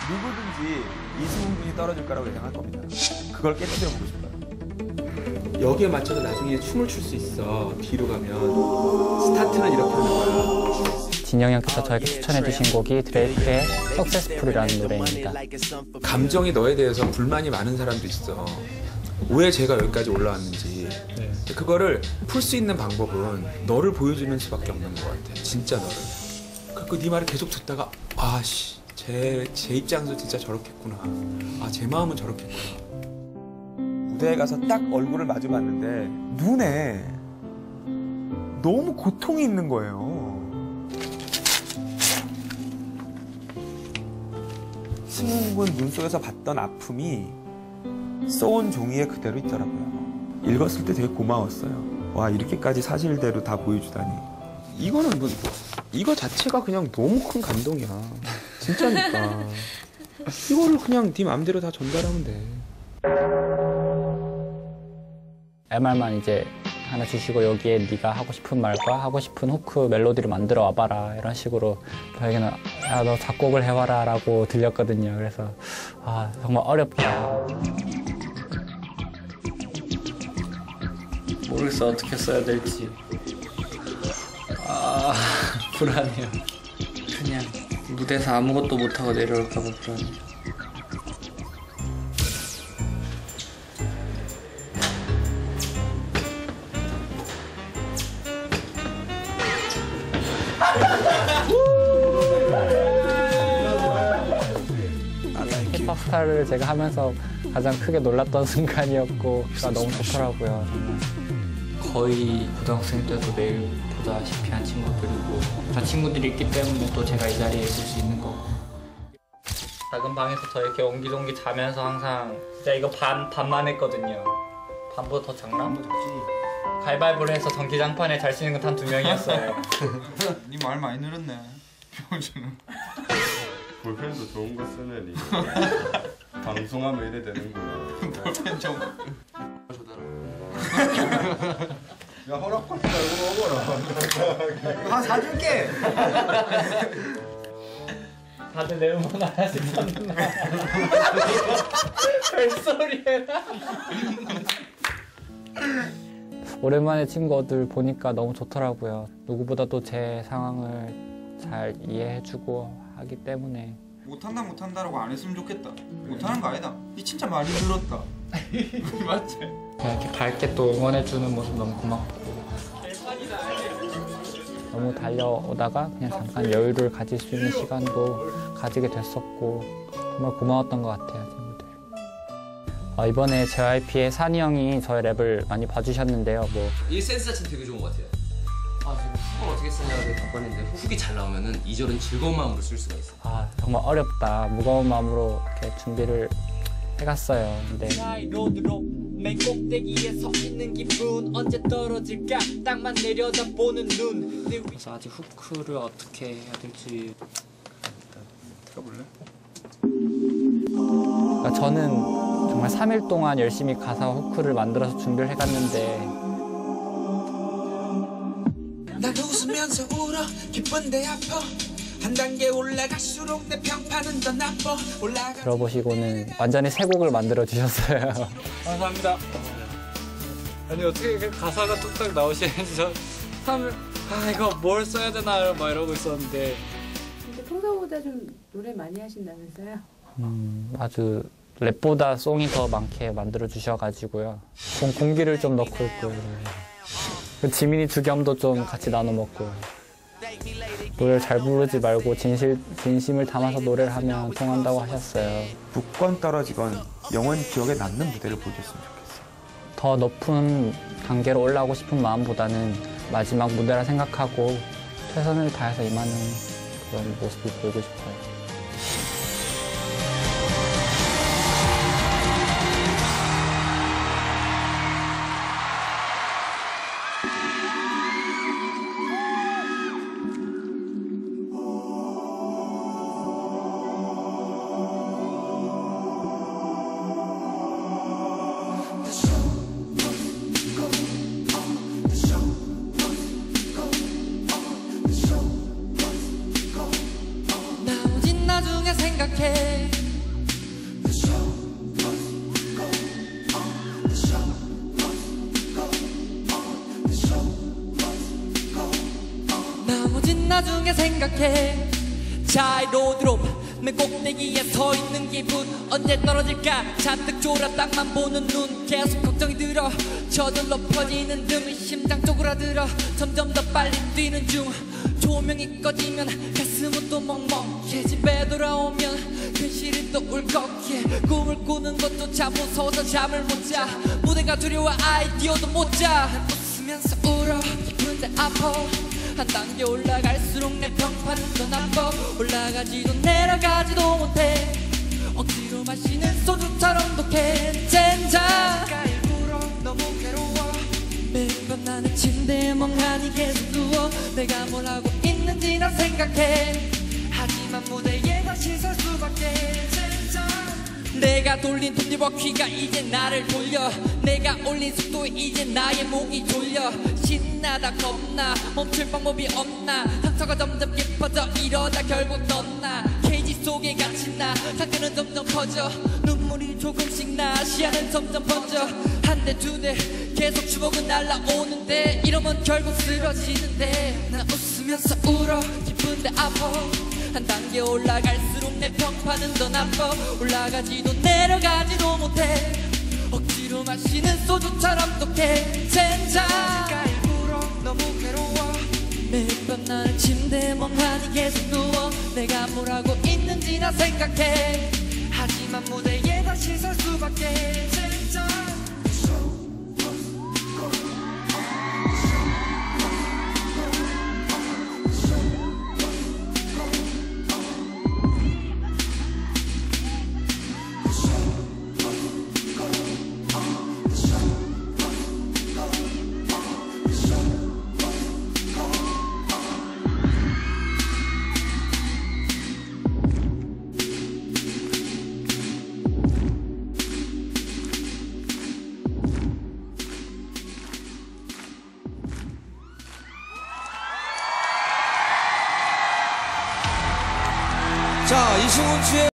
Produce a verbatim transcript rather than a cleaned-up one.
누구든지 이승훈 군이 떨어질 거라고 예상할 겁니다. 그걸 깨뜨려 보고 싶어요. 여기에 맞춰서 나중에 춤을 출 수 있어. 뒤로 가면 스타트는 이렇게 하는 거야. 진영이 형께서 저에게 추천해 주신 곡이 드레이크의 Successful이라는 노래입니다. 감정이 너에 대해서 불만이 많은 사람도 있어. 왜 제가 여기까지 올라왔는지. 네. 그거를 풀 수 있는 방법은 너를 보여주는 수밖에 없는 것 같아. 진짜 너를. 그리고 네 말을 계속 듣다가 아씨 제, 제 입장에서 진짜 저렇겠구나. 아, 제 마음은 저렇겠구나. 무대에 가서 딱 얼굴을 마주봤는데 눈에 너무 고통이 있는 거예요. 승훈 군 눈 속에서 봤던 아픔이 써온 종이에 그대로 있더라고요. 읽었을 때 되게 고마웠어요. 와, 이렇게까지 사실대로 다 보여주다니. 이거는 뭐 이거 자체가 그냥 너무 큰 감동이야. 진짜니까. 이거를 그냥 네 마음대로 다 전달하면 돼. 엠알만 이제 하나 주시고 여기에 네가 하고 싶은 말과 하고 싶은 후크 멜로디를 만들어 와봐라 이런 식으로 저에게는 야, 너 작곡을 해와라 라고 들렸거든요. 그래서 아 정말 어렵다. 모르겠어 어떻게 써야 될지. 아 불안해요. 그냥 무대에서 아무것도 못하고 내려올까 봐 불안해요. 힙합 스타를 제가 하면서 가장 크게 놀랐던 순간이었고 너무 좋더라고요. 정말. 거의 고등학생 때도 매일 보다시피 한 친구들이고 저 친구들이 있기 때문에 또 제가 이 자리에 있을 수 있는 거고. 작은 방에서 저 이렇게 옹기종기 자면서 항상 진짜 이거 반, 반만 했거든요. 반보다 더 작나? 반보다 작지. 가위바위보를 해서 전기장판에 잘 수 있는 건 단 두 명이었어요. 니 말 많이 늘었네. 표준은. 볼펜도 좋은 거 쓰네 니. 방송하면 이래 되는구나. 볼펜 좀. 야 허락받지 말고 먹어라. 아 사줄게. 다들 내 응원 하나씩 썼나? 별소리야. 오랜만에 친구들 보니까 너무 좋더라고요. 누구보다도 제 상황을 잘 이해해주고 하기 때문에. 못한다 못한다라고 안 했으면 좋겠다. 못하는 거 아니다. 니 진짜 많이 늘었다. 맞지? 그냥 이렇게 밝게 또 응원해주는 모습 너무 고맙고. 너무 달려오다가 그냥 잠깐 여유를 가질 수 있는 시간도 가지게 됐었고 정말 고마웠던 것 같아요, 친구들. 어, 이번에 제이와이피의 산이 형이 저의 랩을 많이 봐주셨는데요. 뭐. 이 센스 자체는 되게 좋은 것 같아요. 아, 지금 훅을 어떻게 쓰냐고 바꿨는데 훅이 잘 나오면은 이 절은 즐거운 마음으로 쓸 수가 있어요. 아, 정말 어렵다. 무거운 마음으로 이렇게 준비를 해갔어요. 근데 맨 꼭대기에 서 있는 기분 언제 떨어질까 땅만 내려다보는 눈. 그래서 아직 후크를 어떻게 해야 될지 들어볼래? 그러니까 저는 정말 삼 일 동안 열심히 가사와 후크를 만들어서 준비를 해갔는데 나도 웃으면서 울어 기쁜데 아파 한 단계 올라갈수록 내 평판은 더 나빠 올라가 들어보시고는 완전히 새 곡을 만들어 주셨어요. 감사합니다. 아니 어떻게 이렇게 가사가 뚝딱 나오시는지 저 하면 아 이거 뭘 써야 되나 막 이러고 있었는데. 근데 평소보다 좀 노래 많이 하신다면서요? 음, 아주 랩보다 송이 더 많게 만들어 주셔가지고요. 공, 공기를 좀 넣고 있고 지민이 주겸도 좀 같이 나눠 먹고 노래를 잘 부르지 말고 진실, 진심을 담아서 노래를 하면 통한다고 하셨어요. 붙건 떨어지건 영원히 기억에 남는 무대를 보여줬으면 좋겠어요. 더 높은 단계로 올라오고 싶은 마음보다는 마지막 무대라 생각하고 최선을 다해서 임하는 그런 모습을 보이고 싶어요. 나오진 생각해. 나머진 나중에 생각해. 자이로드롭 맨 꼭대기에 서 있는 기분 언제 떨어질까 잔뜩 졸아 땅만 보는 눈 계속 걱정이 들어 저절로 퍼지는 등 심장 쪼그라들어 점점 더 빨리 뛰는 중 조명이 꺼지면 가슴은 또 먹먹해 집에 돌아오면 괜시리 또 울컥해 꿈을 꾸는 것조차 무서워서 잠을 못 자 무대가 두려워 아이디어도 못 자 웃으면서 울어 기쁜데 아파 한 단계 올라갈수록 내 평판은 더 나빠 올라가지도 내려가지도 못해 억지로 마시는 소주처럼 독해 젠장 일부러 너무 괴로워 매일 밤 나는 침대에 멍하니 계속 누워 내가 뭘 하고 있는지 난 생각해 하지만 무대에 다시 설 수밖에 젠장 내가 돌린 톱니바퀴가 이제 나를 돌려 내가 올린 속도에 이제 나의 목이 졸려 신나다 겁나 멈출 방법이 없나 상처가 점점 깊어져 이러다 결국 넌나 케이지 속에 갇힌 나 상태는 점점 커져 눈물이 조금씩 나 시야는 점점 번져 한 대 두 대 계속 주먹은 날라오는데 이러면 결국 쓰러지는데 나 웃으면서 울어 기쁜데 아파 한 단계 올라갈수록 내 평판은 더 나빠 올라가지도 내려가지도 못해 억지로 마시는 소주처럼 독해 젠장 일부러 너무 괴로워 매일 밤 나는 침대에 멍하니 계속 누워 내가 뭘 하고 있는지 나 생각해 하지만 무대에 다시 설 수밖에 젠장 자, 이승훈 씨의